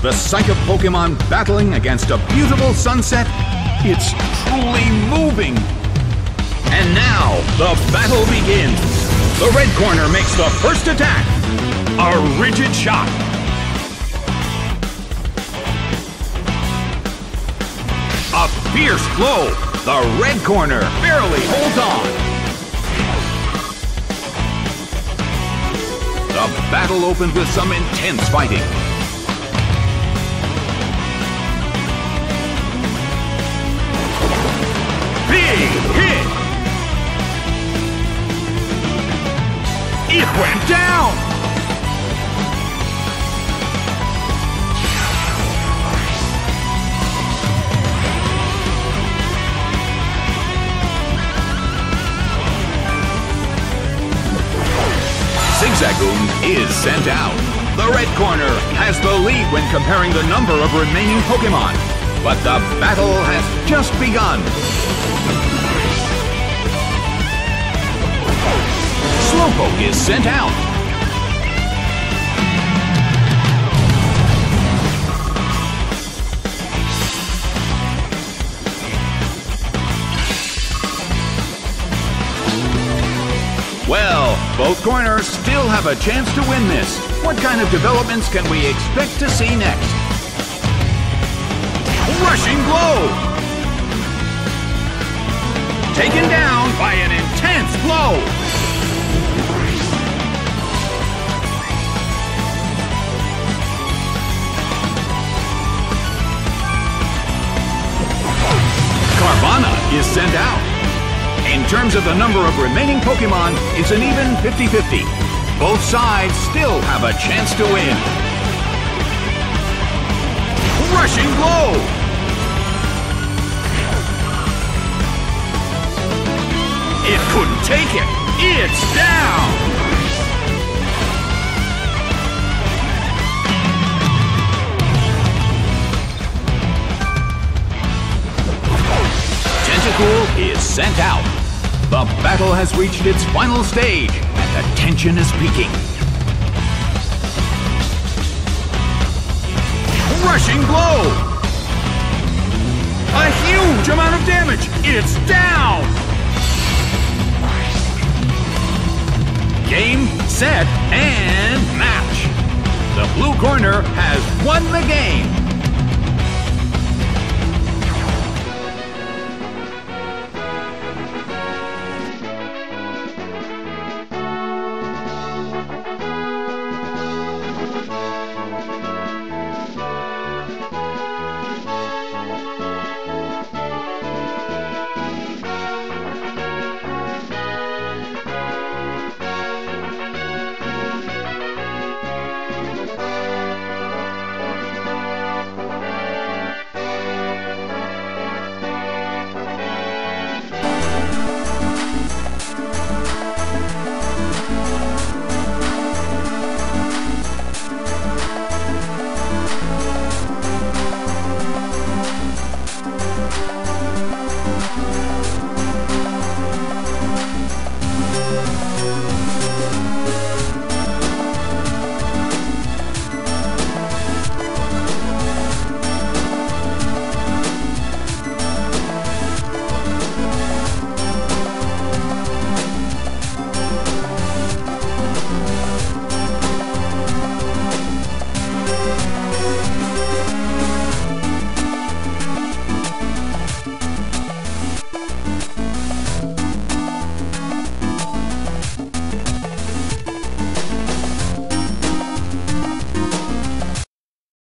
The sight of Pokemon battling against a beautiful sunset, it's truly moving. And now, the battle begins. The red corner makes the first attack. A rigid shot. A fierce blow. The red corner barely holds on. The battle opened with some intense fighting. Big hit! It went down! Zigzagoon is sent out. The red corner has the lead when comparing the number of remaining Pokemon. But the battle has just begun. Slowpoke is sent out. Well, both corners still have a chance to win this. What kind of developments can we expect to see next? Rushing blow! Taken down by an intense blow! Carvanha is sent out. In terms of the number of remaining Pokemon, it's an even 50-50. Both sides still have a chance to win. Rushing blow! It couldn't take it. It's down! Tentacool is sent out. The battle has reached its final stage, and the tension is peaking. Rushing blow! A huge amount of damage! It's down! Game, set, and match! The blue corner has won the game!